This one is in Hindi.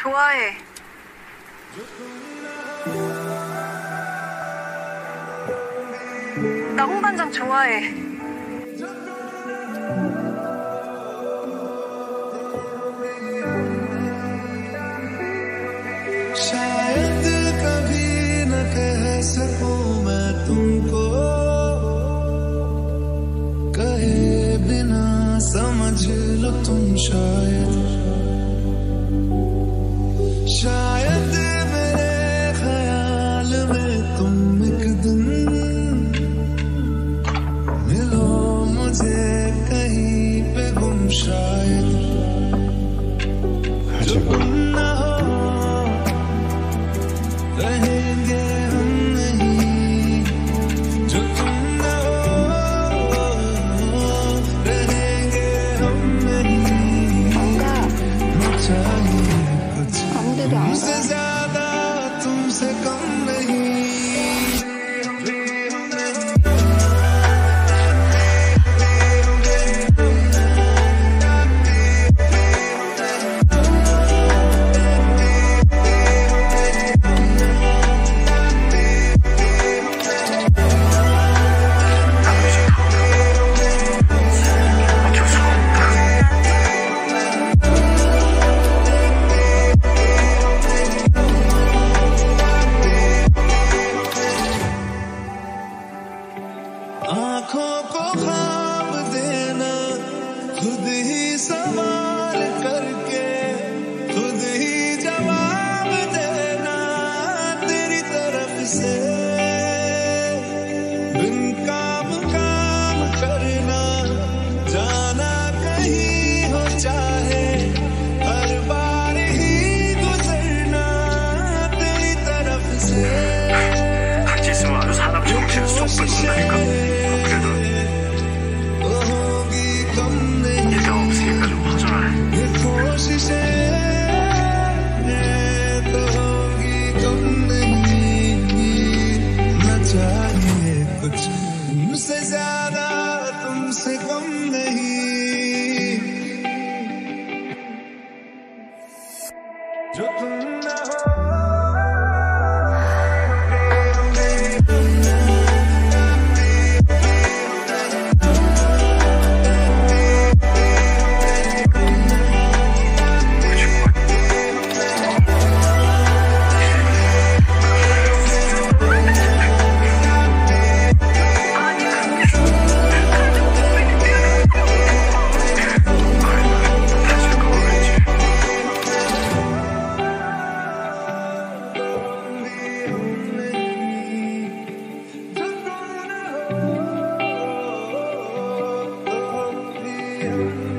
좋아해. 나 홍반장 좋아해. शायद कभी न कह सकूं मैं तुमको, कहे बिना समझ लो तुम शायद मेरे ख्याल में तुम एक दिन मिलो मुझे कहीं पे गुम, शायद जो तुम ना हो रहेंगे हम नहीं, जो तुम ना हो रहेंगे हम नहीं। न चाहिए कुछ तुमसे ज्यादा तुमसे कम नहीं। आँखों को ख्वाब देना, खुद ही सवाल करके खुद ही जवाब देना तेरी तरफ से। बिन काम करना, जाना कहीं हो चाहे, हर बार ही गुजरना तेरी तरफ से। 같이 있으면 아주 사람 정신을 쏙 뺏는다니까. 얘가 없으니까 좀 허전하네. कुछ तुमसे ज्यादा तुमसे कम नहीं, जो तुम ना हो you.